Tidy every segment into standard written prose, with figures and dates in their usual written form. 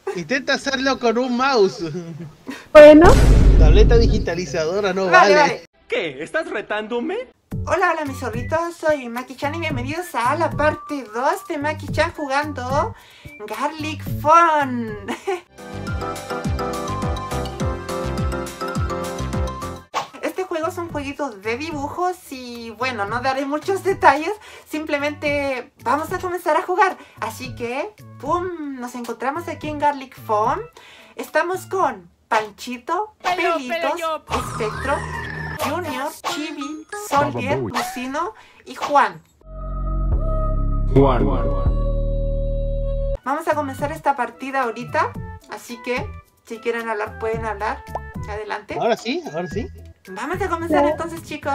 Intenta hacerlo con un mouse. Bueno. Tableta digitalizadora no vale. ¿Qué? ¿Estás retándome? Hola, hola mis zorritos, soy Maki-chan y bienvenidos a la parte 2 de Maki-chan jugando Garlic Phone. Este juego es un jueguito de dibujos y bueno, no daré muchos detalles, simplemente vamos a comenzar a jugar. Así que, ¡pum! Nos encontramos aquí en Garlic Phone. Estamos con Panchito, Pelitos, Espectro, Junior, Chibi, Soldier, Lucino y Juan. Vamos a comenzar esta partida ahorita, así que si quieren hablar pueden hablar. Adelante. Ahora sí, ahora sí. Vamos a comenzar entonces, chicos.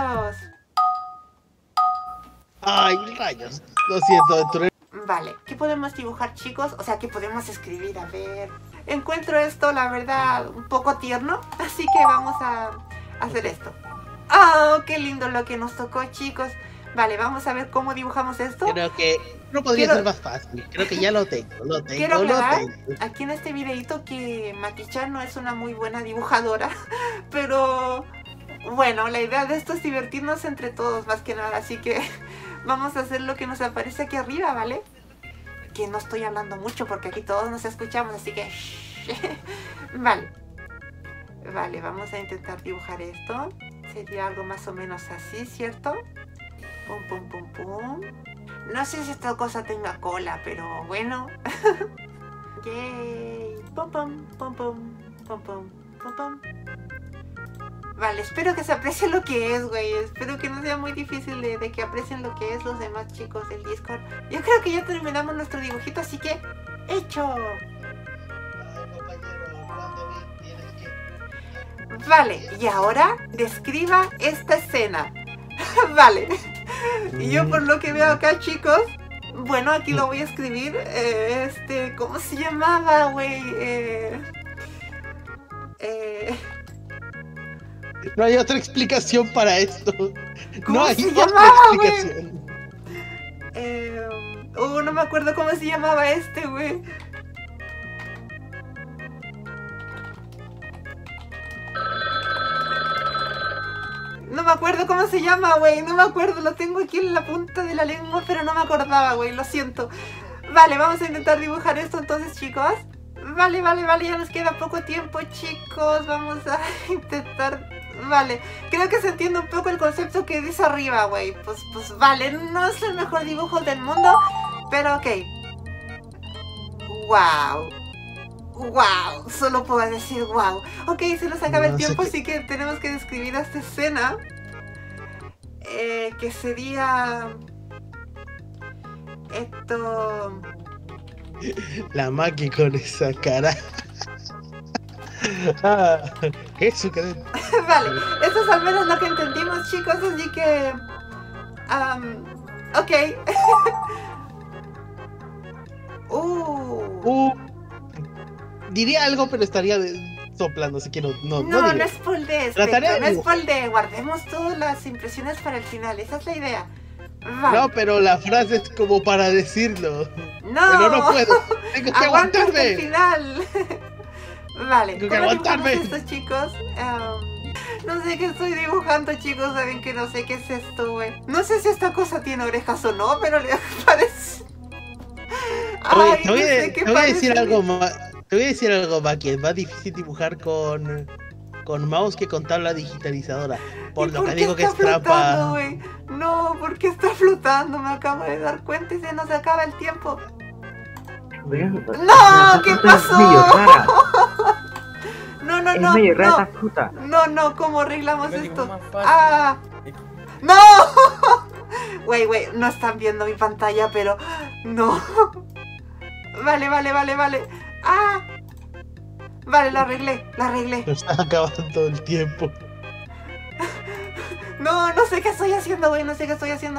Ay, rayos. Lo siento, dentro. Vale, ¿qué podemos dibujar, chicos? O sea, ¿qué podemos escribir? A ver. Encuentro esto, la verdad, un poco tierno, así que vamos a hacer esto. ¡Oh, qué lindo lo que nos tocó, chicos! Vale, vamos a ver cómo dibujamos esto. Creo que no podría ser más fácil. Creo que ya lo tengo, Quiero aclarar aquí en este videito que Maki-chan no es una muy buena dibujadora, pero bueno, la idea de esto es divertirnos entre todos más que nada, así que vamos a hacer lo que nos aparece aquí arriba, ¿vale? Que no estoy hablando mucho porque aquí todos nos escuchamos, así que vale. Vale, vamos a intentar dibujar esto. Sería algo más o menos así, ¿cierto? Pum, pum, pum, pum. No sé si esta cosa tenga cola, pero bueno. Yay. Pum, pum, pum, pum, pum, pum, pum, pum. Vale, espero que se aprecie lo que es, güey. Espero que no sea muy difícil de que aprecien lo que es los demás chicos del Discord. Yo creo que ya terminamos nuestro dibujito, así que ¡hecho! Vale, y ahora describa esta escena. Vale. Y yo por lo que veo acá, chicos, bueno, aquí lo voy a escribir. ¿Cómo se llamaba, güey? No hay otra explicación para esto. ¿Cómo no hay se otra llamaba, explicación. No me acuerdo cómo se llamaba este, güey. No me acuerdo cómo se llama, güey. No me acuerdo, lo tengo aquí en la punta de la lengua, pero no me acordaba, güey. Lo siento. Vale, vamos a intentar dibujar esto entonces, chicos. Vale, ya nos queda poco tiempo, chicos. Vamos a intentar... Vale, creo que se entiende un poco el concepto que dice arriba, güey. Pues vale, no es el mejor dibujo del mundo, pero ok. Wow. Wow, solo puedo decir wow. Ok, se nos acaba el tiempo, así que tenemos que describir esta escena. Que sería... Esto... La Maki con esa cara. ¿Qué es su cara? Vale, eso es al menos lo que entendimos, chicos, así que... ok. Diría algo, pero estaría soplando, así que no es polde, no es polde. Guardemos todas las impresiones para el final, esa es la idea. Vale. No, pero la frase es como para decirlo. No, pero no puedo. Tengo que aguantarme. Hasta el final. Vale, tengo que aguantarme. Esto, chicos? No sé qué estoy dibujando, chicos. Saben que no sé qué es esto, güey. No sé si esta cosa tiene orejas o no, pero le parece. Oye, te voy a decir algo más. Te voy a decir algo, Maki. Es más difícil dibujar con mouse que con tabla digitalizadora. Por lo que digo que es trampa. Wey? No, ¿por qué está flotando? Me acabo de dar cuenta y se nos acaba el tiempo. ¡No! ¿Qué pasó? No. No, ¿cómo arreglamos esto? ¡No! Güey, no están viendo mi pantalla, pero... No. Vale. Vale, lo arreglé. Me está acabando el tiempo. No sé qué estoy haciendo, güey. No sé qué estoy haciendo.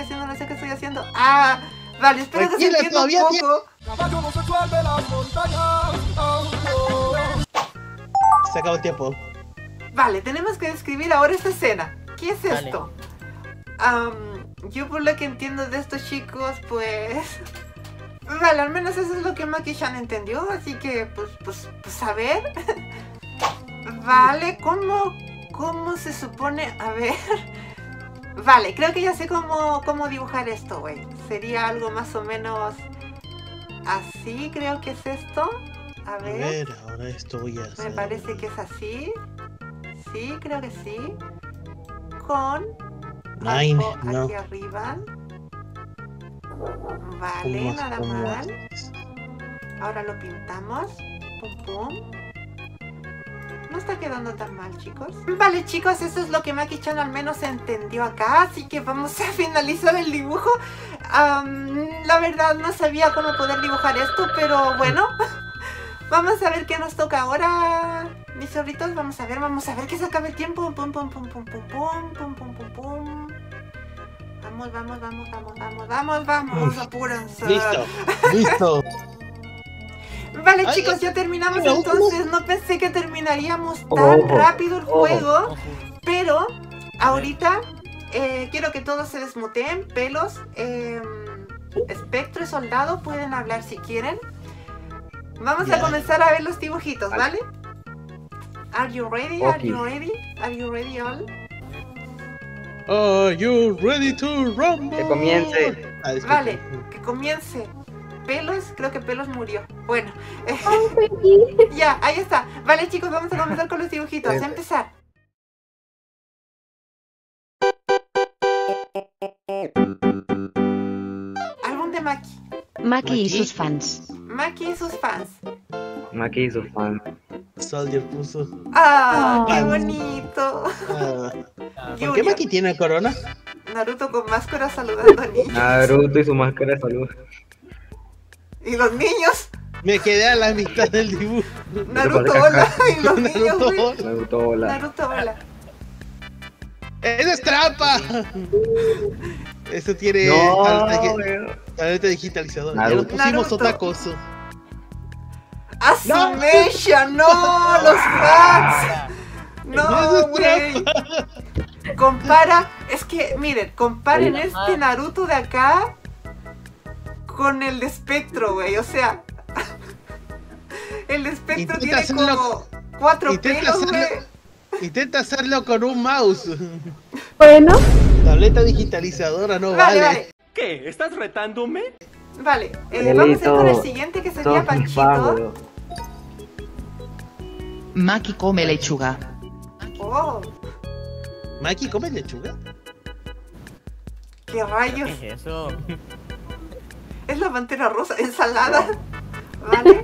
Vale, espero que se entienda un poco. Se acabó el tiempo. Vale, tenemos que describir ahora esta escena. ¿Qué es esto? Yo por lo que entiendo de estos chicos, pues... Vale, al menos eso es lo que Maki-chan entendió, así que, pues a ver. Vale, ¿cómo se supone? A ver. Vale, creo que ya sé cómo dibujar esto, güey. Sería algo más o menos así, creo que es esto. A ver, ahora esto voy a hacer. me parece que es así. Sí, creo que sí. Con algo aquí arriba. Vale, nada mal. Ahora lo pintamos. Pum, pum. No está quedando tan mal, chicos. Vale, chicos, eso es lo que Maki-chan al menos entendió acá. Así que vamos a finalizar el dibujo. La verdad no sabía cómo poder dibujar esto, pero bueno. Vamos a ver qué nos toca ahora, mis zorritos. Vamos a ver que se acabe el tiempo. Pum, pum, pum, pum, pum, pum, pum, pum, pum, pum. Vamos, apúrense. Listo. Vale, chicos, ya terminamos entonces. No pensé que terminaríamos tan rápido el juego. Pero ahorita quiero que todos se desmuteen. Pelos, Espectro y Soldado pueden hablar si quieren. Vamos a comenzar a ver los dibujitos, ¿vale? Are you ready? Are you ready? Are you ready all? Are you ready to rumble? Que comience. Vale, que comience. Pelos, creo que Pelos murió. Bueno, ya, ahí está. Vale, chicos, vamos a comenzar con los dibujitos. A empezar. Álbum de Maki. Maki y sus fans. Maki y sus fans. Maki y sus fans. Soldier puso. ¡Ah, qué bonito! ¿Por qué Maki tiene corona? Naruto con máscara saludando a niños. Naruto y su máscara de salud. ¿Y los niños? Me quedé a la mitad del dibujo. Naruto hola. ¿Y los niños, güey? Naruto hola. Naruto hola. ¡Esa es trampa! Eso tiene talento digitalizador. Ya lo pusimos otacoso. ¡Asumesha! ¡No! ¡Los fans! ¡No, güey! Compara... Es que, miren, comparen este Naruto de acá con el de Espectro, güey. O sea... El de Espectro tiene como 4 pelos, güey. Intenta hacerlo con un mouse. Bueno. Tableta digitalizadora no vale. ¿Qué? ¿Estás retándome? Vale, vamos a ir con el siguiente que sería Panchito. Maki come lechuga. Oh, ¿Maki come lechuga? ¿qué rayos? ¿Qué es eso? Es la pantera rosa, ensalada. ¿Vale?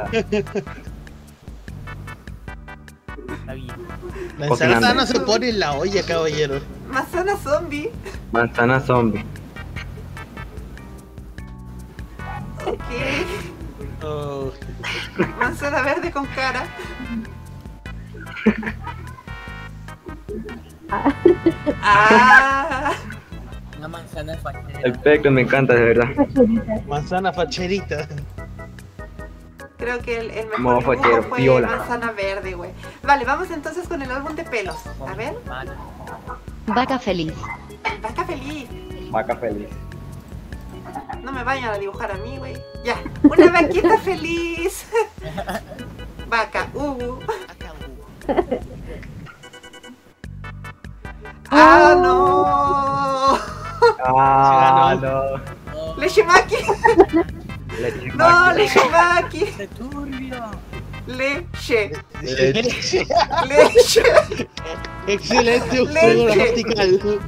Está bien. La ensalada no se pone en la olla, caballero. Manzana zombie. Manzana zombie. Ok. Oh. Manzana verde con cara. Ah. Una manzana fachera. El Espectro me encanta, de verdad. Manzana facherita. Creo que el Modo mejor dibujo fachero, fue piola. manzana verde, güey. Vale, vamos entonces con el álbum de pelos. A ver. Vaca feliz. Vaca feliz. Vaca feliz. No me vayan a dibujar a mí, güey. Ya. Una vaquita feliz. Vaca. ¡Ah, no! Ah, no. ¡Leche Maki! ¡No, Leche Maki! ¡Qué turbio! Leche. Leche. Leche. Excelente juego Leche. gramatical.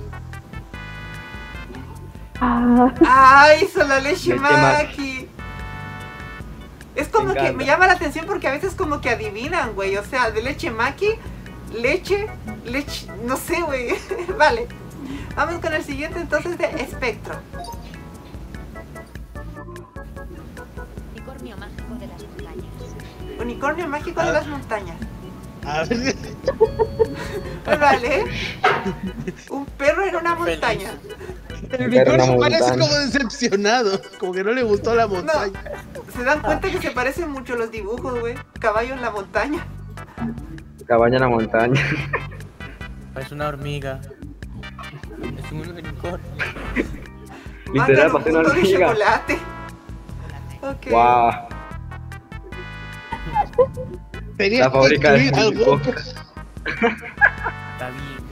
¡Ay, hizo la Leche Leche Maki! Es como Me que encanta. me llama la atención porque a veces como que adivinan, güey. O sea, de Leche Maki, leche, no sé, güey. Vale. Vamos con el siguiente entonces de Espectro. Unicornio mágico de las montañas. Unicornio mágico de las montañas. A ver. Vale. Un perro en una montaña. El unicornio parece como decepcionado. Como que no le gustó la montaña. ¿Se dan cuenta que se parecen mucho los dibujos, güey? Caballo en la montaña. Cabaña en la montaña. Es una hormiga. Es un unicornio. Literal, Mandan un pasé una mundo de hormiga. chocolate. Ok. Wow. Tenías La que fábrica de incluir algo. Está bien.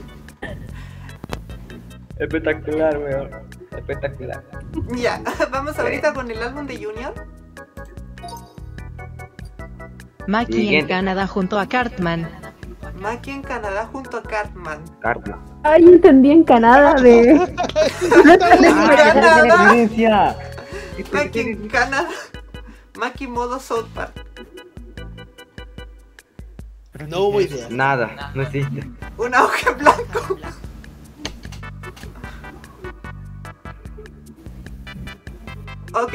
Espectacular, weón. Espectacular. Ya, vamos ahorita con el álbum de Junior. Maki en Siguiente. Canadá junto a Cartman. Maki en Canadá junto a Cartman. Carlos. Ay, entendí en Canadá de... Canadá. referencia! Maki en Canadá. Maki modo South Park. Pero No ¿qué hubo es idea. Nada, no existe. Una hoja en blanco. Ok.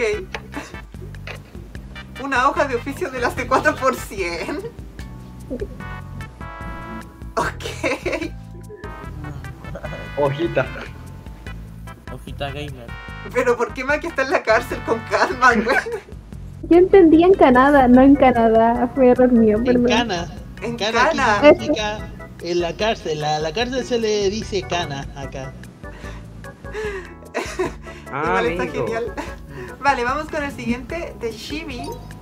Una hoja de oficio de las de 4x100. Ok. Hojita. Hojita gamer. Pero ¿por qué Maki está en la cárcel con Cartman, güey? Yo entendí en Canadá, no en Canadá. Fue error mío, En perdón. Cana. En Cana aquí Cana. significa en la cárcel. A la cárcel se le dice cana acá. Igual está amigo. genial. Vale, vamos con el siguiente de Chibi.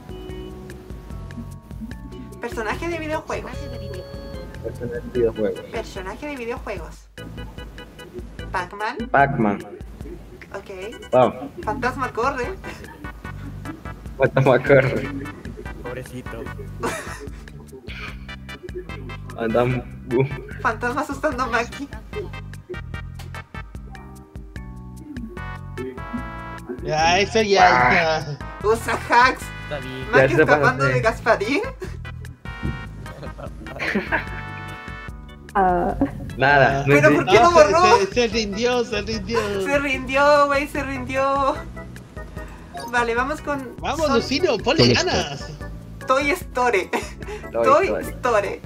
Personaje de videojuegos. Eso no es videojuego. Personaje de videojuegos. Pac-Man. Pac-Man. Ok. Vamos. Fantasma corre. Falta corre. Pobrecito. Andamos. Fantasma asustando a Maki. Ya, eso ya. Usa hacks. Está bien. Maki se escapando pasa, de Gasparín. Ah, Nada. no Pero existe. ¿por qué lo borró? Se rindió, se rindió. Se rindió, güey, se rindió. Vale, vamos con Vamos, Son- Lucino, ponle ganas. Toy Story. Toy Toy Story. Story.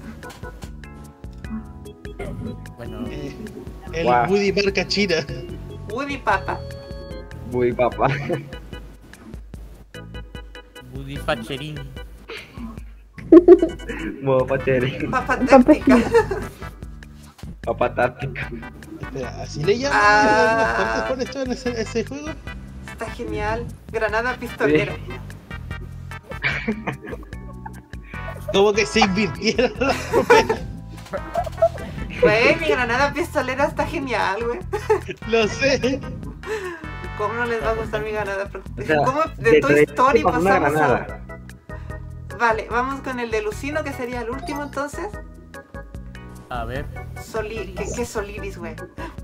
Bueno, El Guau. Woody marca China. Woody Papa. Muy papá. Woody Facherini. Modo pacheri. Papa táctica. Papá táctica. Espera, ¿así le llaman Ah. las partes por esto en ese juego? Está genial. Granada pistolera. Como que se invirtieron las papeles. Güey, mi granada pistolera está genial, güey. Lo sé. ¿Cómo no les va a gustar mi granada? O sea, ¿Cómo de Toy Story con una pasamos a...? granada. Vale, vamos con el de Lucino, que sería el último entonces. A ver. ¿Qué es Soliris, güey?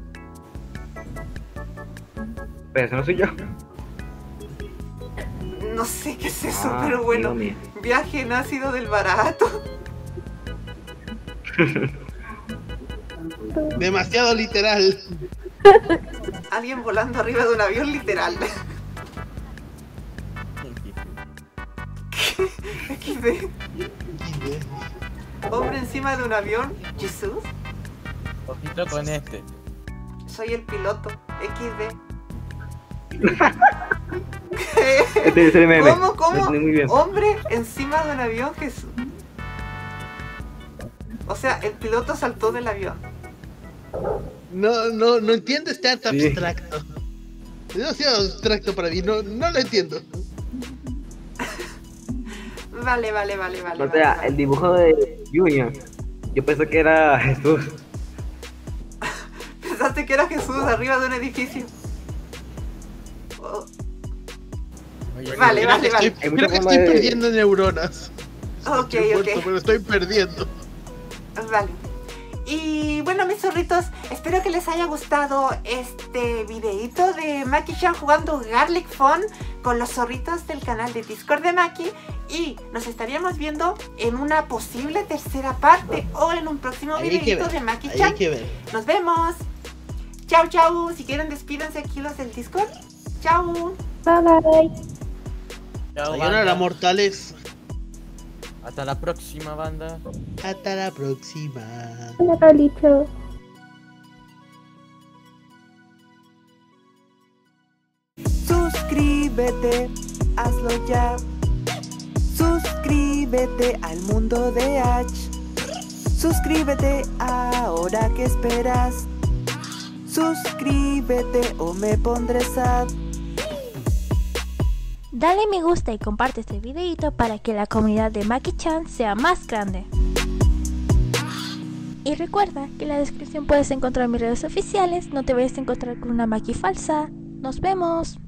Pero eso no soy yo. No sé qué es eso, Ah, pero bueno. Dios mío. Viaje en ácido del barato. Demasiado literal. Alguien volando arriba de un avión, literal. XD. Hombre encima de un avión. Jesús. Ojito con este. Soy el piloto. XD. Este es el meme. ¿Cómo? Lo entendí muy bien. Hombre encima de un avión, Jesús. O sea, el piloto saltó del avión. No entiendo este arte Sí. abstracto. Es demasiado abstracto para mí, no lo entiendo. Vale. O sea, vale. el dibujo de Junior. Yo pensé que era Jesús. Pensaste que era Jesús arriba de un edificio. Oh, Oye, Vale, Creo que vale. estoy- Hay mucha Creo que forma estoy de- perdiendo neuronas. Ok, Estoy muerto, ok. pero estoy perdiendo. Vale. Y bueno, mis zorritos, espero que les haya gustado este videito de Maki-chan jugando Garlic Phone con los zorritos del canal de Discord de Maki. Y nos estaríamos viendo en una posible tercera parte o en un próximo Ahí hay que videito ver. de Ahí Maki-chan. hay que ver. Nos vemos. Chau, chau. Si quieren, despídense aquí los del Discord. Chau. bye bye. chao, Sayonara, banda. mortales. Hasta la próxima, banda. Hasta la próxima. Hola, Pablito. Suscríbete, hazlo ya. Suscríbete al mundo de H. Suscríbete ahora que esperas. Suscríbete o me pondré sad. Dale me gusta y comparte este videito para que la comunidad de Maki-chan sea más grande. Y recuerda que en la descripción puedes encontrar mis redes oficiales, no te vayas a encontrar con una Maki falsa. ¡Nos vemos!